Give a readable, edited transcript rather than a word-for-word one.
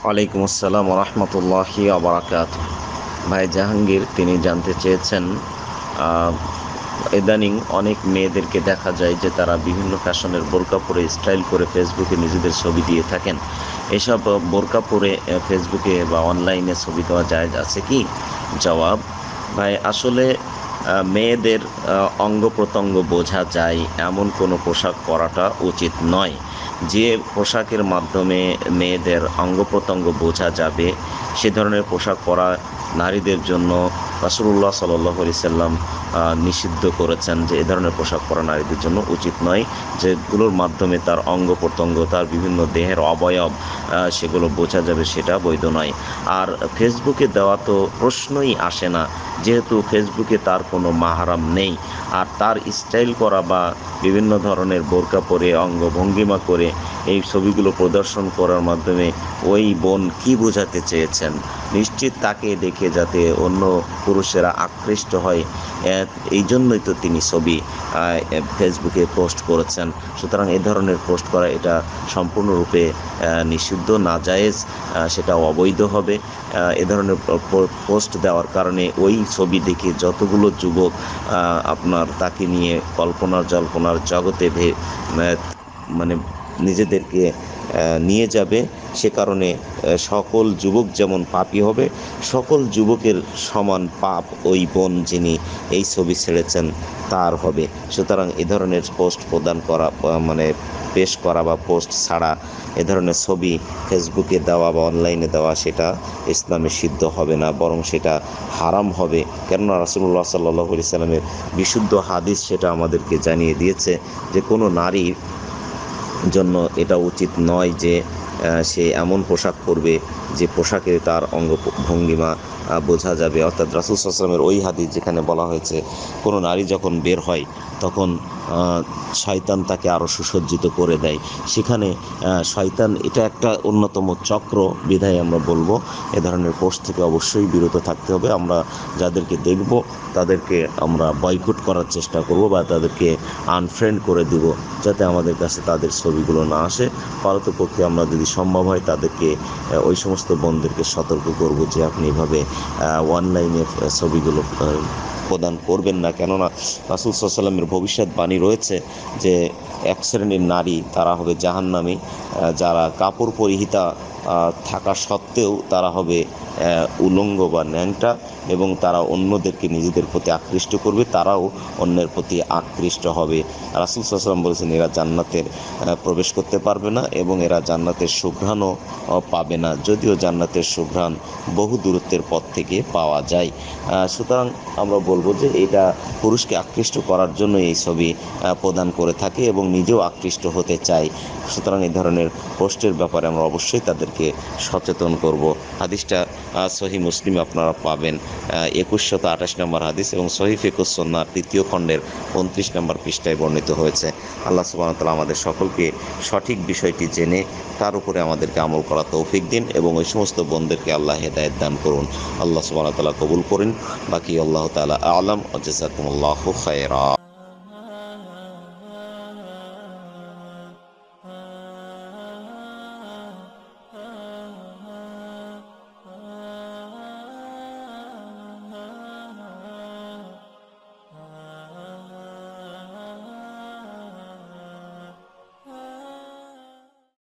ওয়ালাইকুম আসসালাম রহমতুল্লাহি আবরাকাত। ভাই জাহাঙ্গীর তিনি জানতে চেয়েছেন, ইদানিং অনেক মেয়েদেরকে দেখা যায় যে তারা বিভিন্ন ফ্যাশনের বোরকা পরে স্টাইল করে ফেসবুকে নিজেদের ছবি দিয়ে থাকেন। এসব বোরকা পরে ফেসবুকে বা অনলাইনে ছবি দেওয়া জায়েজ আছে কি? জবাব, ভাই আসলে মেয়েদের অঙ্গ প্রত্যঙ্গ বোঝা যায় এমন কোনো পোশাক পরাটা উচিত নয়। যে পোশাকের মাধ্যমে মেয়েদের অঙ্গ প্রত্যঙ্গ বোঝা যাবে সে ধরনের পোশাক পরা নারীদের জন্য রাসূলুল্লাহ সাল্লাল্লাহু আলাইহি সাল্লাম নিষিদ্ধ করেছেন যে এ ধরনের পোশাক পরা নারীদের জন্য উচিত নয়, যেগুলোর মাধ্যমে তার অঙ্গ প্রত্যঙ্গ, তার বিভিন্ন দেহের অবয়ব সেগুলো বোঝা যাবে, সেটা বৈধ নয়। আর ফেসবুকে দেওয়া তো প্রশ্নই আসে না, যেহেতু ফেসবুকে তার কোনো মাহারাম নেই। আর তার স্টাইল করা বা বিভিন্ন ধরনের বোরকা পরে অঙ্গভঙ্গিমা করে এই ছবিগুলো প্রদর্শন করার মাধ্যমে ওই বোন কি বোঝাতে চেয়েছেন? নিশ্চিত তাকে দেখে যাতে অন্য পুরুষেরা আকৃষ্ট হয়, এই জন্যই তো তিনি ছবি ফেসবুকে পোস্ট করেছেন। সুতরাং এ ধরনের পোস্ট করা এটা সম্পূর্ণরূপে নিষিদ্ধ, নাজায়েজ, সেটা অবৈধ হবে। এ ধরনের পোস্ট দেওয়ার কারণে ওই ছবি দেখে যতগুলো যুবক আপনার তাকে নিয়ে কল্পনার জল্পনার জগতে মানে নিজেদেরকে নিয়ে যাবে, সে কারণে সকল যুবক যেমন পাপী হবে, সকল যুবকের সমান পাপ ওই বোন যিনি এই ছবি ছেড়েছেন তার হবে। সুতরাং এ ধরনের পোস্ট প্রদান করা পেশ করা বা পোস্ট ছাড়া এ ধরনের ছবি ফেসবুকে দেওয়া বা অনলাইনে দেওয়া সেটা ইসলামে সিদ্ধ হবে না, বরং সেটা হারাম হবে। কেননা রাসূলুল্লাহ সাল্লাল্লাহু আলাইহি সাল্লামের বিশুদ্ধ হাদিস সেটা আমাদেরকে জানিয়ে দিয়েছে যে কোনো নারীর জন্য এটা উচিত নয় যে সে এমন পোশাক পরবে যে পোশাকে তার অঙ্গভঙ্গিমা বোঝা যাবে। অর্থাৎ রাসূল সাল্লাল্লাহু আলাইহি ওয়াসাল্লামের ওই হাদিস যেখানে বলা হয়েছে কোনো নারী যখন বের হয় তখন শয়তান তাকে আরও সুসজ্জিত করে দেয়, সেখানে শয়তান এটা একটা অন্যতম চক্র। বিধায় আমরা বলবো এ ধরনের পোস্ট থেকে অবশ্যই বিরত থাকতে হবে। আমরা যাদেরকে দেখব তাদেরকে আমরা বয়কট করার চেষ্টা করব বা তাদেরকে আনফ্রেন্ড করে দিব, যাতে আমাদের কাছে তাদের ছবিগুলো না আসে। পারতপক্ষে আমরা যদি সম্ভব হয় তাদেরকে ওই সমস্ত বোনদেরকে সতর্ক করব যে আপনি এভাবে অনলাইনে ছবিগুলো প্রদান করবেন না। কেননা রাসূল সাল্লাল্লাহু আলাইহি ওয়াসাল্লামের ভবিষ্যৎবাণী রয়েছে যে এক শ্রেণীর নারী তারা হবে জাহান্নামী, যারা কাপড় পরিহিতা থাকা সত্ত্বেও তারা হবে উলঙ্গ বা ন্যাংটা, এবং তারা অন্যদেরকে নিজেদের প্রতি আকৃষ্ট করবে, তারাও অন্যের প্রতি আকৃষ্ট হবে। রাসূল সাল্লাল্লাহু আলাইহি ওয়াসাল্লাম বলেছেন এরা জান্নাতের প্রবেশ করতে পারবে না এবং এরা জান্নাতের সুঘ্রাণও পাবে না, যদিও জান্নাতের সুঘ্রাণ বহু দূরত্বের পথ থেকে পাওয়া যায়। সুতরাং আমরা বলবো যে এটা পুরুষকে আকৃষ্ট করার জন্য এই ছবি প্রদান করে থাকে এবং নিজেও আকৃষ্ট হতে চায়। সুতরাং এই ধরনের পোস্টের ব্যাপারে আমরা অবশ্যই তাদেরকে সচেতন করব। হাদিসটা সহিহ মুসলিম আপনারা পাবেন 2128 নম্বর হাদিস, এবং সহিহ ফিকহুস সুন্নাহ 3য় খণ্ডের 29 নম্বর পৃষ্ঠায় বর্ণিত হয়েছে। আল্লাহ সুবহানাহু ওয়া তাআলা আমাদের সকলকে সঠিক বিষয়টি জেনে তার উপরে আমাদেরকে আমল করা তৌফিক দিন, এবং ওই সমস্ত বোনদেরকে আল্লাহ হেদায়েত দান করুন। আল্লাহ সুবহানাহু ওয়া তাআলা কবুল করুন। বাকি আল্লাহ তাআলা আ'লাম। ওয়া জাযাকুমুল্লাহু খায়রা।